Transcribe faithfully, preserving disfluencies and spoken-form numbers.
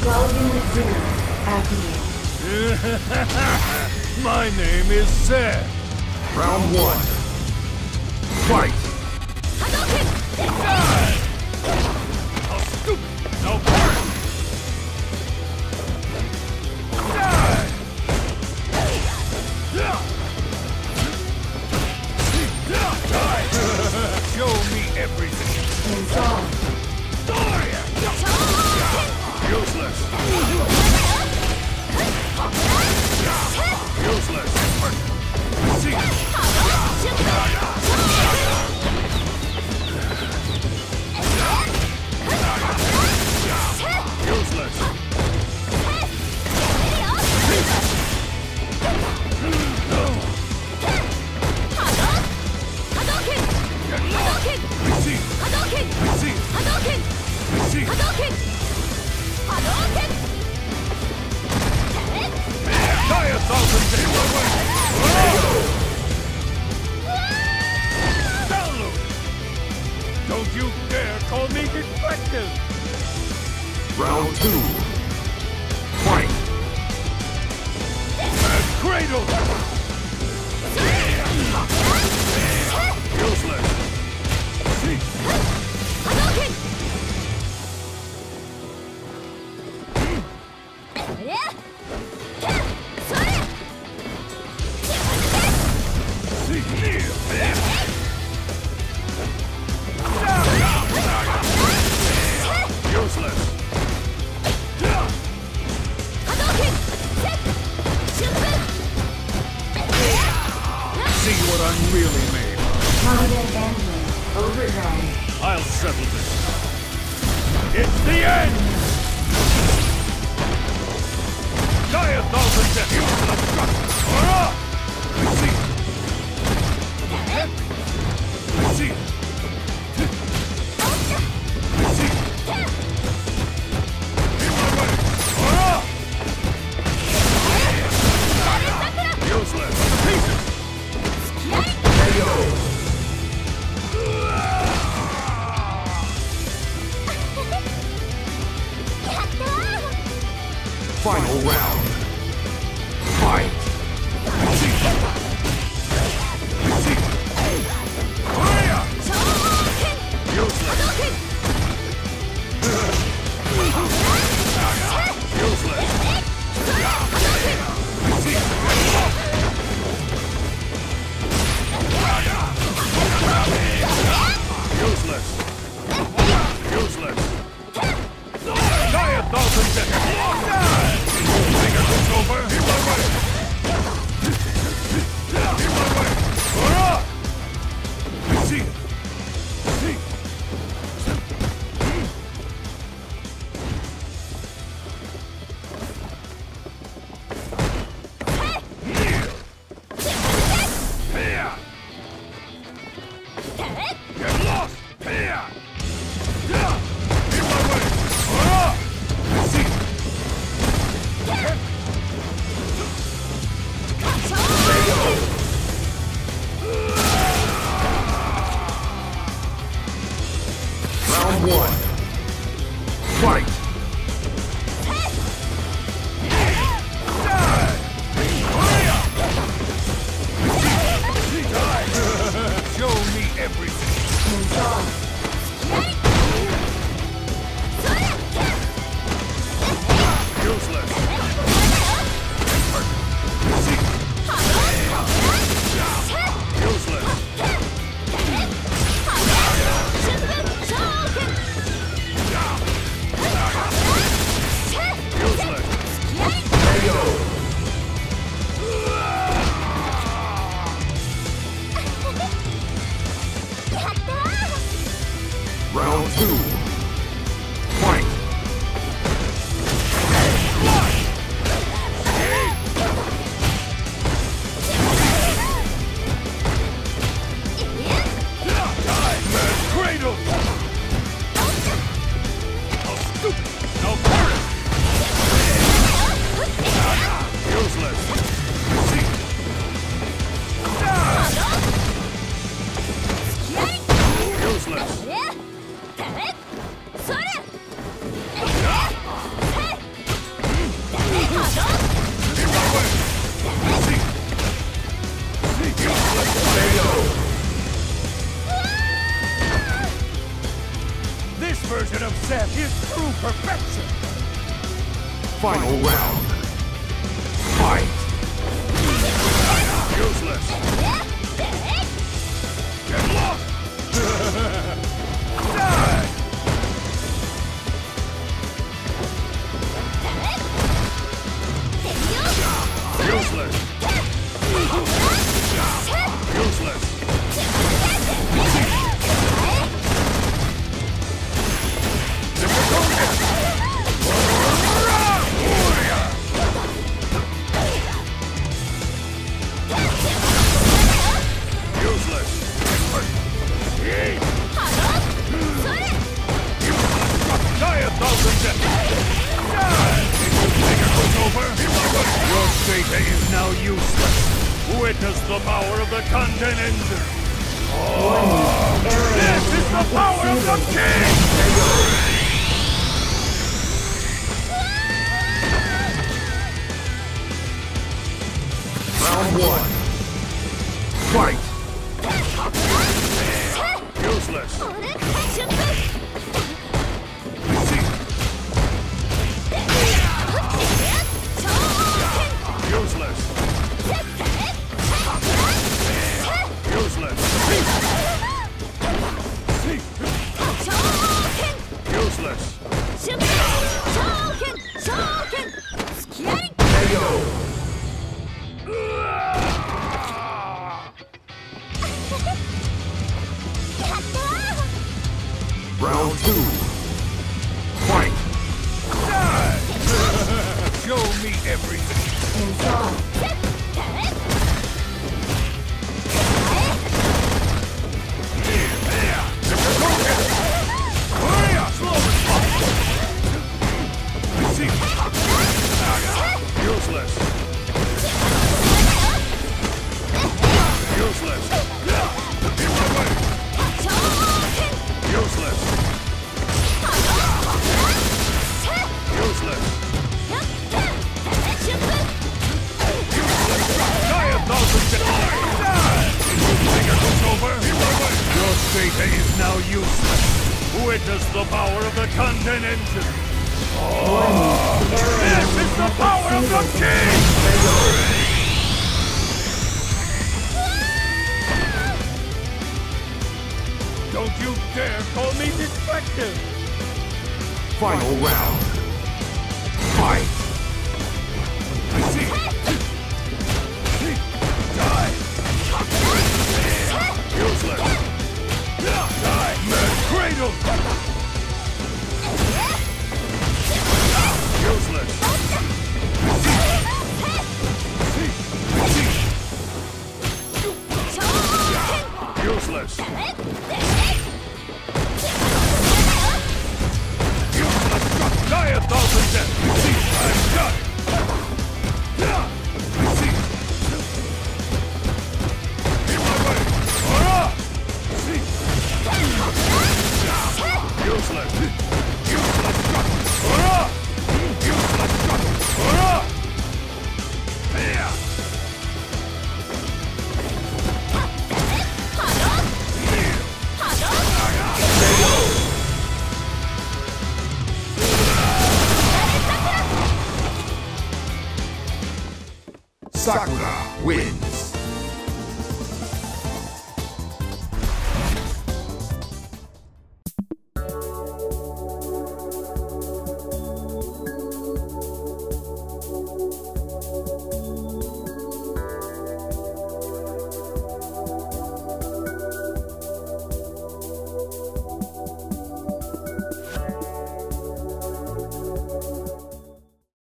twelve unit zero activated. My name is Zed. Round one. Fight! How stupid! Now burn! Die! Show me everything! Resolve. Useless! Useless! See! Useless! See! See! See! Die a thousand days away! Download! Don't you dare call me defective! Round two. Fight! And cradle! Useless! See! See! Useless! See what I'm really made of. Content bandwidth overdrive. I'll settle this. It's the end! Die a thousand deaths! Useless! Hurrah! See! See! See! In my way! Hurrah! Useless! Pieces! Final round. Fight! concept is true perfection. Final round. Fight! Useless. Get lost. Die. Useless. Useless. Useless. Die a thousand deaths. Die. It's over. Your fate is now useless. Witness the power of the Kanten engine. This is the power of the king! Round one. Fight! Useless. Useless. Useless. Useless. K O! Round two. Fight! Die! Show me everything. Install. Hurry up! Slow response. See. Useless. Useless. In my way. Useless. Useless. Die a thousand deaths. Die! Think it was over? In my way. Your fate is now useless. Witness the power of the Kanten engine. This is the power of the king! Don't you dare call me defective! Final round. Fight! I see! Die! Useless! Die! Mad Cradle! Useless! Useless! Useless! Die a thousand deaths! I've got it! In my way! Hurrah! Useless! Useless! Hurrah! Useless! Hurrah! There! Sakura wins.